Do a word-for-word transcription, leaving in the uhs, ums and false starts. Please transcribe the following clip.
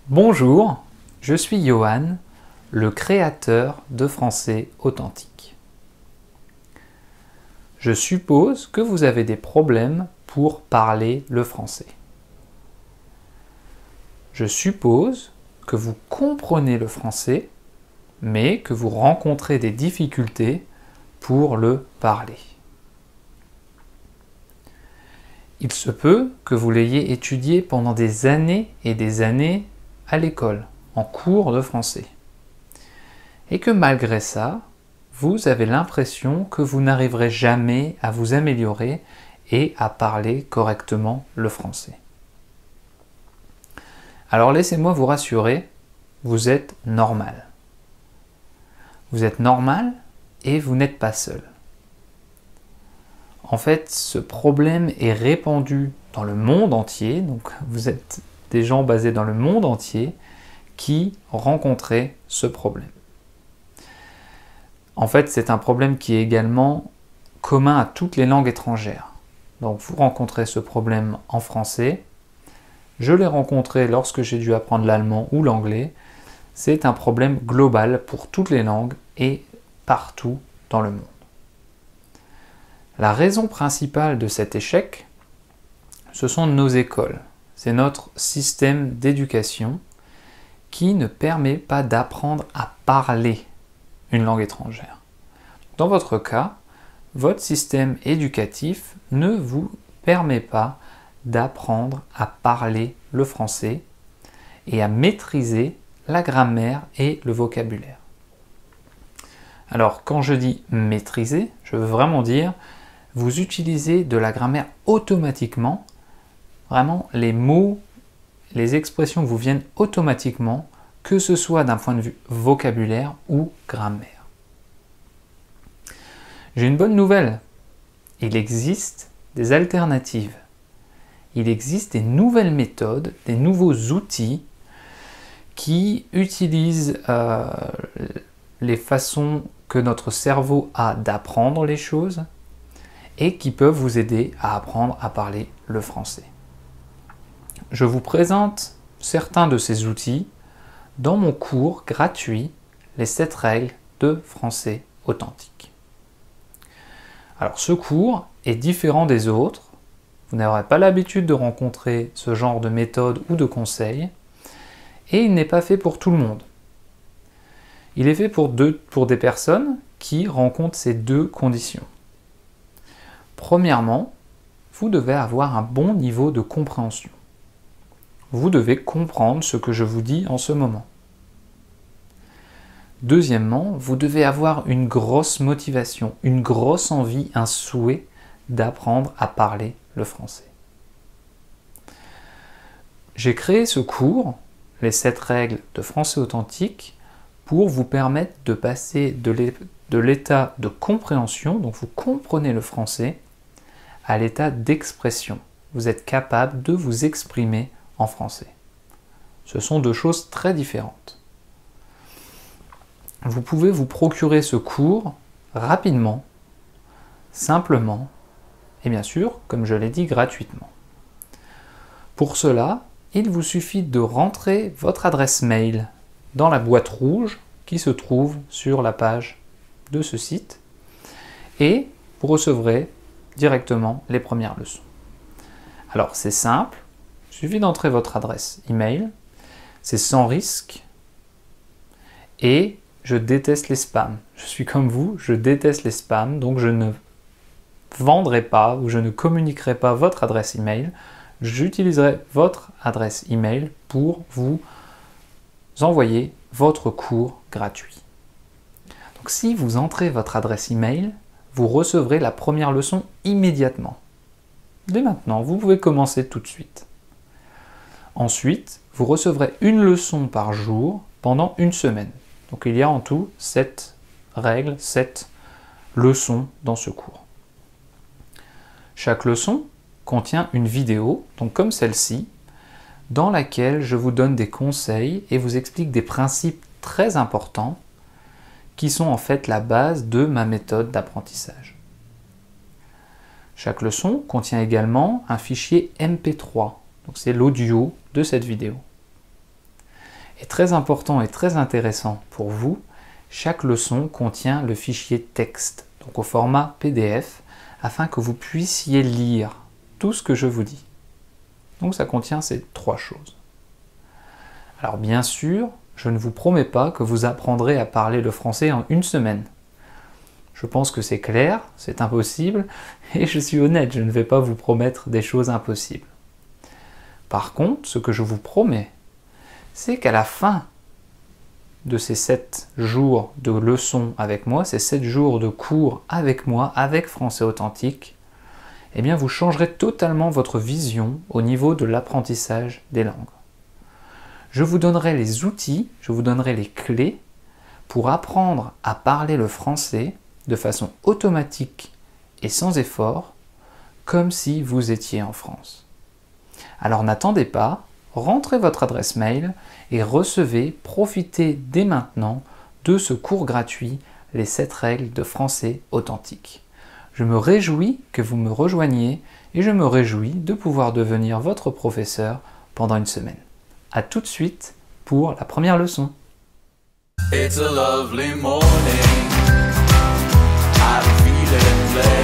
Bonjour, je suis Johan, le créateur de Français Authentique. Je suppose que vous avez des problèmes pour parler le français. Je suppose que vous comprenez le français, mais que vous rencontrez des difficultés pour le parler. Il se peut que vous l'ayez étudié pendant des années et des années à l'école, en cours de français. Et que malgré ça, vous avez l'impression que vous n'arriverez jamais à vous améliorer et à parler correctement le français. Alors laissez-moi vous rassurer, vous êtes normal. Vous êtes normal et vous n'êtes pas seul. En fait, ce problème est répandu dans le monde entier, donc vous êtes des gens basés dans le monde entier qui rencontraient ce problème. En fait, c'est un problème qui est également commun à toutes les langues étrangères. Donc vous rencontrez ce problème en français, je l'ai rencontré lorsque j'ai dû apprendre l'allemand ou l'anglais. C'est un problème global pour toutes les langues et partout dans le monde. La raison principale de cet échec, ce sont nos écoles. C'est notre système d'éducation qui ne permet pas d'apprendre à parler une langue étrangère. Dans votre cas, votre système éducatif ne vous permet pas d'apprendre à parler le français et à maîtriser la grammaire et le vocabulaire. Alors, quand je dis maîtriser, je veux vraiment dire vous utilisez de la grammaire automatiquement. Vraiment, les mots, les expressions vous viennent automatiquement, que ce soit d'un point de vue vocabulaire ou grammaire. J'ai une bonne nouvelle. Il existe des alternatives. Il existe des nouvelles méthodes, des nouveaux outils qui utilisent euh, les façons que notre cerveau a d'apprendre les choses et qui peuvent vous aider à apprendre à parler le français. Je vous présente certains de ces outils dans mon cours gratuit « Les sept règles de français authentique ». Alors ce cours est différent des autres. Vous n'aurez pas l'habitude de rencontrer ce genre de méthode ou de conseils et il n'est pas fait pour tout le monde. Il est fait pour, deux, pour des personnes qui rencontrent ces deux conditions. Premièrement, vous devez avoir un bon niveau de compréhension. Vous devez comprendre ce que je vous dis en ce moment. Deuxièmement, vous devez avoir une grosse motivation, une grosse envie, un souhait d'apprendre à parler le français. J'ai créé ce cours, les sept règles de français authentique, pour vous permettre de passer de l'état de compréhension, donc vous comprenez le français, à l'état d'expression. Vous êtes capable de vous exprimer en français. Ce sont deux choses très différentes. Vous pouvez vous procurer ce cours rapidement, simplement, et bien sûr, comme je l'ai dit, gratuitement. Pour cela, il vous suffit de rentrer votre adresse mail dans la boîte rouge qui se trouve sur la page de ce site et vous recevrez directement les premières leçons. Alors c'est simple, il suffit d'entrer votre adresse email, c'est sans risque et je déteste les spams. Je suis comme vous, je déteste les spams, donc je ne vendrai pas ou je ne communiquerai pas votre adresse email. J'utiliserai votre adresse email pour vous envoyer votre cours gratuit. Donc si vous entrez votre adresse email, vous recevrez la première leçon immédiatement. Dès maintenant, vous pouvez commencer tout de suite. Ensuite, vous recevrez une leçon par jour pendant une semaine. Donc il y a en tout sept règles, sept leçons dans ce cours. Chaque leçon contient une vidéo, donc comme celle-ci, dans laquelle je vous donne des conseils et vous explique des principes très importants qui sont en fait la base de ma méthode d'apprentissage. Chaque leçon contient également un fichier M P trois, donc c'est l'audio de cette vidéo. Et très important et très intéressant pour vous, chaque leçon contient le fichier texte, donc au format P D F, afin que vous puissiez lire tout ce que je vous dis. Donc ça contient ces trois choses. Alors bien sûr, je ne vous promets pas que vous apprendrez à parler le français en une semaine. Je pense que c'est clair, c'est impossible, et je suis honnête, je ne vais pas vous promettre des choses impossibles. Par contre, ce que je vous promets, c'est qu'à la fin de ces sept jours de leçons avec moi, ces sept jours de cours avec moi, avec Français Authentique, eh bien vous changerez totalement votre vision au niveau de l'apprentissage des langues. Je vous donnerai les outils, je vous donnerai les clés pour apprendre à parler le français de façon automatique et sans effort, comme si vous étiez en France. Alors n'attendez pas, rentrez votre adresse mail et recevez, profitez dès maintenant de ce cours gratuit, les sept règles de français authentique. Je me réjouis que vous me rejoigniez et je me réjouis de pouvoir devenir votre professeur pendant une semaine. A tout de suite pour la première leçon. It's a lovely morning. I'm feeling blessed.